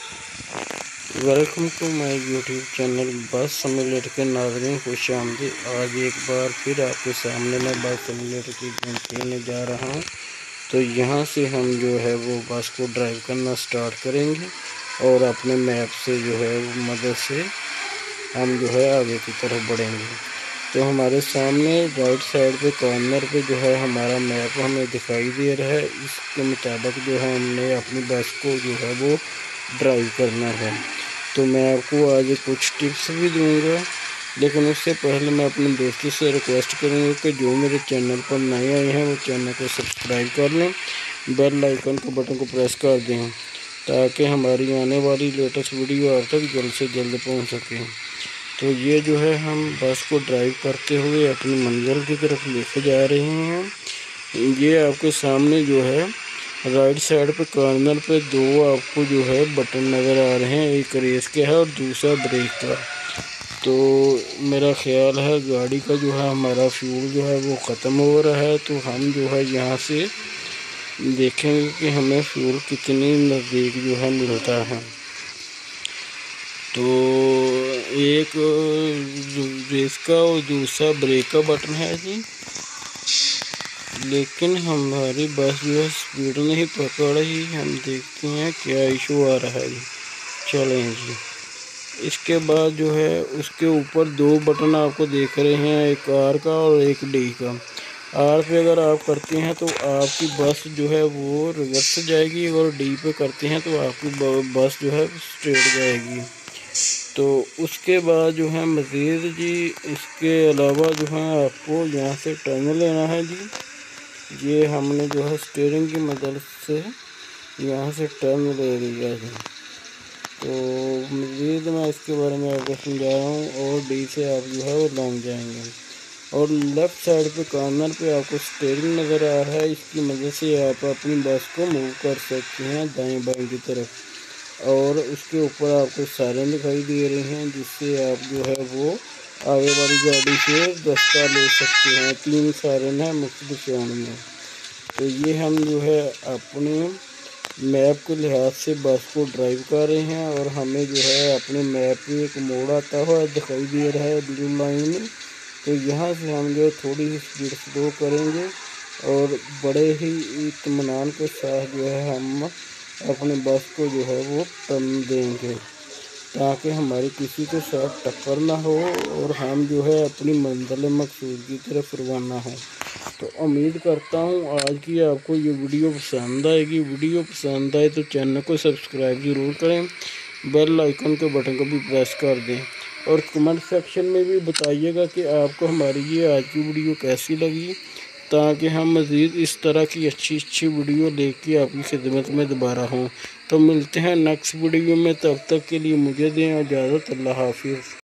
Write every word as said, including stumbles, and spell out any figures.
Welcome to my YouTube channel bus simulator के नाज़रीन खुश आमदी। आज एक बार फिर आपके सामने मैं बस सिम्युलेटर की गेम खेलने जा रहा हूं। तो यहां से हम जो है वो बस को ड्राइव करना स्टार्ट करेंगे और अपने मैप से जो है वो मदद से हम जो है आगे की तरफ बढ़ेंगे। तो हमारे सामने राइट साइड पे कॉर्नर पे जो है हमारा मैप हमें दिखाई दे रहा है। इसके मुताबिक जो है हमने अपनी बस को जो है वो ड्राइव करना है। तो मैं आपको आज कुछ टिप्स भी दूंगा, लेकिन उससे पहले मैं अपने दोस्तों से रिक्वेस्ट करूंगा कि जो मेरे चैनल पर नए आए हैं वो चैनल को सब्सक्राइब कर लें, बेल आइकन के बटन को प्रेस कर दें ताकि हमारी आने वाली लेटेस्ट वीडियो आप तक जल्द से जल्द पहुंच सके। तो ये जो है हम बस को ड्राइव करते हुए अपनी मंजिल की तरफ लेके जा रहे हैं। ये आपके सामने जो है राइट साइड पे कॉर्नर पे दो आपको जो है बटन नज़र आ रहे हैं, एक रेस के है और दूसरा ब्रेक का। तो मेरा ख्याल है गाड़ी का जो है हमारा फ्यूल जो है वो ख़त्म हो रहा है। तो हम जो है यहाँ से देखेंगे कि हमें फ्यूल कितनी नज़दीक जो है मिलता है। तो एक रेस का और दूसरा ब्रेक का बटन है जी, लेकिन हमारी बस जो है स्पीड नहीं पकड़ रही। हम देखते हैं क्या इशू आ रहा है जी। चलें जी। इसके बाद जो है उसके ऊपर दो बटन आपको देख रहे हैं, एक आर का और एक डी का। आर पे अगर आप करते हैं तो आपकी बस जो है वो रिवर्स जाएगी, और डी पे करते हैं तो आपकी बस जो है स्ट्रेट जाएगी। तो उसके बाद जो है मज़ीद जी इसके अलावा जो है आपको यहाँ से टर्न लेना है जी। ये हमने जो है स्टीयरिंग की मदद से यहाँ से टर्न ले लिया है। तो मज़ीद मैं इसके बारे में आपको समझा रहा हूँ, और डी से आप जो है वो लॉन्ग जाएंगे। और लेफ़्ट साइड पे कॉर्नर पे आपको स्टीयरिंग नज़र आ रहा है, इसकी मदद से आप अपनी बस को मूव कर सकते हैं दाएं बाएं की तरफ। और उसके ऊपर आपको सायरन दिखाई दे रहे हैं, जिससे आप जो है वो आगे वाली गाड़ी से रास्ता ले सकते हैं। तीन सायरन है मुख्तलिफ साउंड में। तो ये हम जो है अपने मैप के लिहाज से बस को ड्राइव कर रहे हैं, और हमें जो है अपने मैप पे एक मोड़ आता हुआ दिखाई दे रहा है ब्लू लाइन में। तो यहाँ से हम जो थोड़ी सी स्पीड स्लो करेंगे और बड़े ही इत्मीनान के साथ जो है हम अपने बस को जो है वो टर्न देंगे, ताकि हमारी किसी के साथ टक्कर ना हो और हम जो है अपनी मंजिल मकसूद की तरफ रवाना हो। तो उम्मीद करता हूँ आज की आपको ये वीडियो पसंद आएगी। वीडियो पसंद आए तो चैनल को सब्सक्राइब ज़रूर करें, बेल आइकन के बटन को भी प्रेस कर दें, और कमेंट सेक्शन में भी बताइएगा कि आपको हमारी ये आज की वीडियो कैसी लगी, ताकि हम मज़ीद इस तरह की अच्छी अच्छी वीडियो लेके आपकी खिदमत में दोबारा हों। तो मिलते हैं नेक्स्ट वीडियो में, तब तक के लिए मुझे दें इजाज़त। अल्लाह हाफिज़।